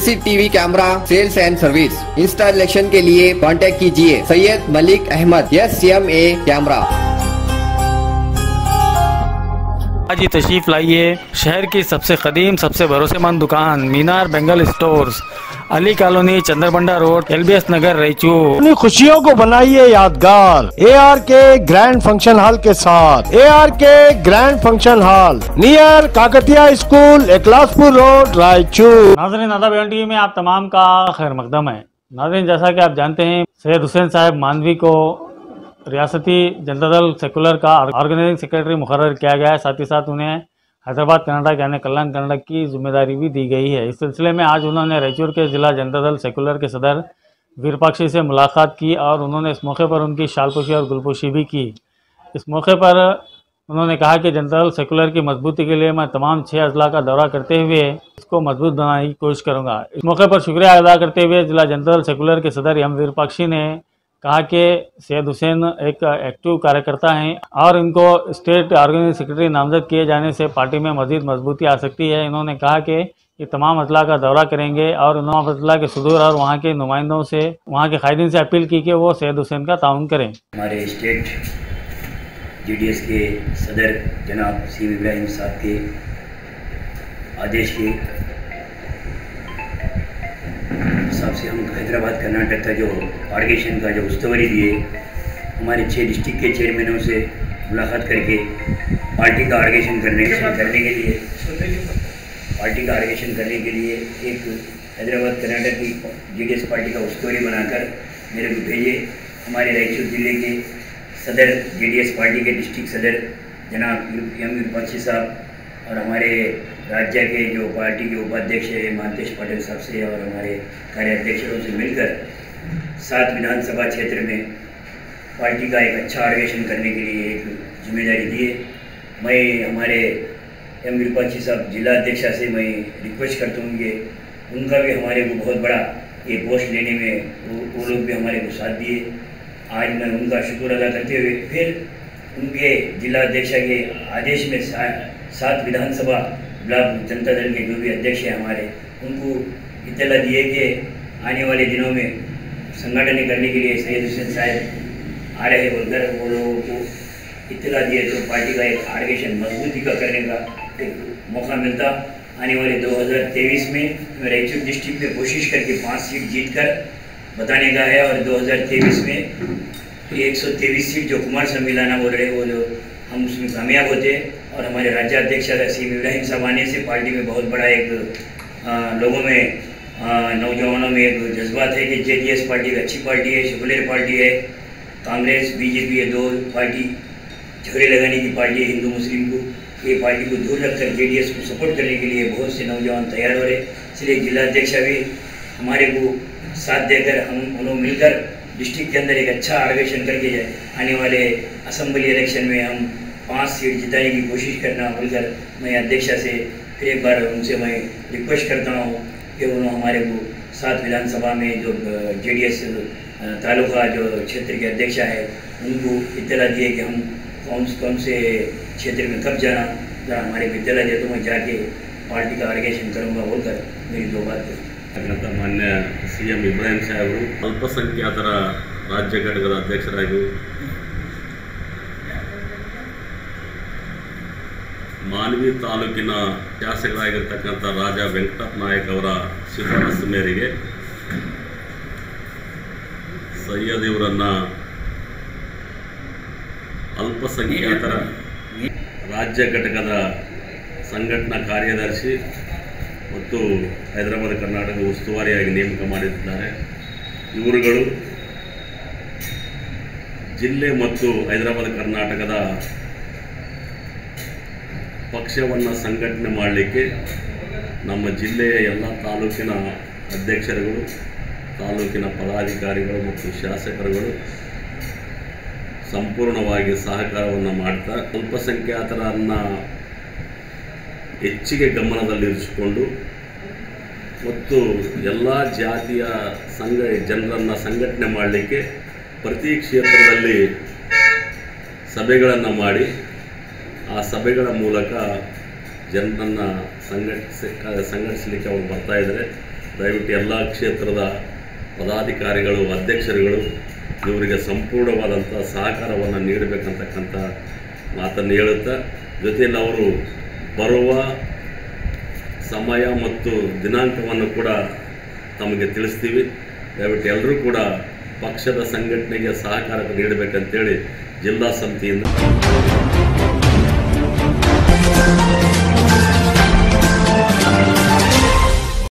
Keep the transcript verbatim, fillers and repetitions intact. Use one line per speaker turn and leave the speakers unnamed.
CCTV camera sales and service installation के लिए contact कीजिए Syed Malik Ahmed S M A camera.
आज ही तशरीफ लाइए शहर की सबसे कदीम सबसे भरोसेमंद दुकान Minar bangle stores, Ali colony, Chandrabanda road, LBS Nagar, Raichur.
अपनी खुशियों को बनाइए यादगार A R K grand function hall के साथ। A R K grand function hall near Kakatiya school, Ekalaspur road, Raichur.
नाज़रीन, आदाब टीवी में आप तमाम का खैर मकदम है। नाज़रीन, जैसा कि आप जानते हैं सैयद हुसैन साहब मानवी को रियासती जनता दल सेकुलर का ऑर्गेनाइजिंग सेक्रेटरी मुकर्रर किया गया है। साथ ही साथ उन्हें हैदराबाद कर्नाटक यानी कल्याण कर्नाटक की जिम्मेदारी भी दी गई है। इस सिलसिले में आज उन्होंने रायचूर के ज़िला जनता दल सेकुलर के सदर विरूपाक्षी से मुलाकात की और उन्होंने इस मौके पर उनकी शालपोशी और गुलपोशी भी की। इस मौके पर उन्होंने कहा कि जनता दल सेकुलर की मजबूती के लिए मैं तमाम छः अजला का दौरा करते हुए इसको मजबूत बनाने की कोशिश करूँगा। इस मौके पर शुक्रिया अदा करते हुए ज़िला जनता दल सेकुलर के सदर एम विरूपाक्षी ने कहा कि सैयद हुसैन एक एक्टिव कार्यकर्ता हैं और इनको स्टेट ऑर्गेनाइजिंग सेक्रेटरी नामजद किए जाने से पार्टी में मज़ीद मजबूती आ सकती है। इन्होंने कहा कि ये तमाम अजला का दौरा करेंगे और तमाम अजला के सदूर और वहाँ के नुमाइंदों से, वहाँ के कायदीन से अपील की कि वो सैयद हुसैन का ताउन करें।
हमारे स्टेट जी डी एस के सदर जनाब सी इब्राहिम साहब के आदेश के हिसाब से हम हैदराबाद कर्नाटक का जो ऑर्गेनाइजेशन का जो उस्तवारी दिए, हमारे छः डिस्ट्रिक्ट के चेयरमैनों से मुलाकात करके पार्टी का ऑर्गेनाइजेशन करने करने के लिए पार्टी का ऑर्गेनाइजेशन करने के लिए एक हैदराबाद कर्नाटक की जी डी एस पार्टी का उस्तवारी बनाकर मेरे को भेजे। हमारे रायचूर जिले के सदर जी डी एस पार्टी के डिस्ट्रिक्ट सदर जनाब एम विरूपाक्षी साहब और हमारे राज्य के जो पार्टी के उपाध्यक्ष है मानतेश पटेल साहब से और हमारे कार्याध्यक्षों से मिलकर सात विधानसभा क्षेत्र में पार्टी का एक अच्छा ऑर्गेनाइजेशन करने के लिए एक जिम्मेदारी दी है। मैं हमारे एम विरूपाक्षी साहब जिला अध्यक्ष से मैं रिक्वेस्ट करता हूँ कि उनका भी हमारे को बहुत बड़ा ये पोस्ट लेने में वो, वो लोग भी हमारे को साथ दिए। आज मैं उनका शुक्र अदा करते हुए फिर उनके जिला अध्यक्ष के आदेश में सा, सात विधानसभा ब्लॉक जनता दल के जो भी अध्यक्ष हैं हमारे, उनको इत्तला दिए कि आने वाले दिनों में संगठन करने के लिए सैयद हुसैन साहब आ रहे बोलकर वो लोगों को इत्तला दिए तो पार्टी का एक ऑर्गेनाइजेशन मजबूती का करने का एक मौका मिलता। आने वाले दो हज़ार तेईस में मैं रायचूर डिस्ट्रिक्ट में कोशिश करके पाँच सीट जीत कर बताने का है और दो हज़ार तेईस में एक सौ तेईस सीट जो कुमार सम्मिलाना बोल रहे वो जो हम उसमें कामयाब होते और हमारे राज्याध्यक्ष सीम इब्राहिम साहब आने से पार्टी में बहुत बड़ा एक आ, लोगों में आ, नौजवानों में एक जज्बात है कि जे डी एस पार्टी एक अच्छी पार्टी है, सेकुलर पार्टी है। कांग्रेस बीजेपी ये दो पार्टी झगड़े लगाने की पार्टी है हिंदू मुस्लिम को, ये पार्टी को दूर रखकर जे डी एस को सपोर्ट करने के लिए बहुत से नौजवान तैयार हो रहे। इसलिए जिलाध्यक्ष भी हमारे को साथ देकर हम उन्होंने मिलकर डिस्ट्रिक्ट के अंदर एक अच्छा ऑर्गेनाइजेशन करके जाए आने वाले असेंबली इलेक्शन में हम पाँच सीट जिताने की कोशिश करना बोलकर मैं अध्यक्ष से फिर एक बार उनसे मैं रिक्वेस्ट करता हूँ कि उन्होंने हमारे को सात विधानसभा में जो जे डी एस तालुका जो क्षेत्र के अध्यक्ष है उनको इत्तला दिए कि हम कौन कौन से क्षेत्र में कब जाना, जरा हमारे को इत्तला दिए तो मैं जाके पार्टी का ऑर्गेनाइजेशन करूँगा बोलकर मेरी दो बात
ಮಾನ್ಯ ಸಿ ಎಂ ಇಬ್ರಾಹಿಂ ಸಾಹೇಬರು ಅಲ್ಪಸಂಖ್ಯಾತರ ರಾಜ್ಯ ಘಟಕದ ಅಧ್ಯಕ್ಷರಾಗಿ ಮಾನ್ವಿ ತಾಲೂಕಿನ ಶಾಸಕರಾಗಿರ್ತಕ್ಕಂಥ ರಾಜಾ ವೆಂಕಟಪ್ಪ ನಾಯಕ್ ಅವರ ಶಿಫಾರಸು ಮೇರೆಗೆ ಸೈಯದ್ ಇವರನ್ನು ಅಲ್ಪಸಂಖ್ಯಾತರ ರಾಜ್ಯ ಘಟಕದ ಸಂಘಟನಾ ಕಾರ್ಯದರ್ಶಿ ಮತ್ತು ಹೈದರಾಬಾದ್ ಕರ್ನಾಟಕ ಉಸ್ತುವಾರಿಯಾಗಿ ನೇಮಕ ಮಾಡಿದ್ದಾರೆ। ಇವರುಗಳು ಜಿಲ್ಲೆ ಮತ್ತು ಹೈದರಾಬಾದ್ ಕರ್ನಾಟಕದ ಪಕ್ಷವನ್ನು ಸಂಘಟನೆ ಮಾಡಲಿಕ್ಕೆ ನಮ್ಮ ಜಿಲ್ಲೆಯ ಎಲ್ಲ ತಾಲೂಕಿನ ಅಧ್ಯಕ್ಷರುಗಳು, ತಾಲೂಕಿನ ಪದಾಧಿಕಾರಿಗಳು ಮತ್ತು ಶಾಸಕರುಗಳು ಸಂಪೂರ್ಣವಾಗಿ ಸಹಕಾರವನ್ನು ಮಾಡ್ತಾ ಅಲ್ಪಸಂಖ್ಯಾತರನ್ನು ಹೆಚ್ಚಿಗೆ ಗಮನದಲ್ಲಿರಿಸಿಕೊಂಡು ಮತ್ತು ಎಲ್ಲ ಜಾತಿಯ ಸಂಘ ಜನರನ್ನು ಸಂಘಟನೆ ಮಾಡಲಿಕ್ಕೆ ಪ್ರತಿ ಕ್ಷೇತ್ರದಲ್ಲಿ ಸಭೆಗಳನ್ನು ಮಾಡಿ ಆ ಸಭೆಗಳ ಮೂಲಕ ಜನರನ್ನು ಸಂಘಟಿಸ ಸಂಘಟಿಸಲಿಕ್ಕೆ ಅವರು ಬರ್ತಾ ಇದ್ದಾರೆ। ದಯವಿಟ್ಟು ಎಲ್ಲ ಕ್ಷೇತ್ರದ ಪದಾಧಿಕಾರಿಗಳು ಅಧ್ಯಕ್ಷರುಗಳು ಇವರಿಗೆ ಸಂಪೂರ್ಣವಾದಂಥ ಸಹಕಾರವನ್ನು ನೀಡಬೇಕಂತಕ್ಕಂಥ ಮಾತನ್ನು ಹೇಳುತ್ತಾ, ಜೊತೆಯಲ್ಲಿ ಅವರು ಬರುವ ಸಮಯ ಮತ್ತು ದಿನಾಂಕವನ್ನು ಕೂಡ ತಮಗೆ ತಿಳಿಸ್ತೀವಿ. ದಯವಿಟ್ಟು ಎಲ್ಲರೂ ಕೂಡ ಪಕ್ಷದ ಸಂಘಟನೆಗೆ ಸಹಕಾರ ನೀಡಬೇಕಂತೇಳಿ ಜಿಲ್ಲಾ ಸಮಿತಿಯಿಂದ